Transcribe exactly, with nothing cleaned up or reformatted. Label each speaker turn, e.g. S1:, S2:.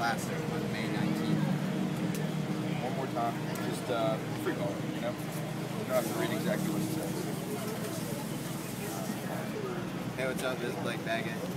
S1: Blaster on May nineteenth.
S2: One more time. Just uh, free call, you know? You don't have to read exactly what it says.
S1: Hey, what's up? This is Bagget.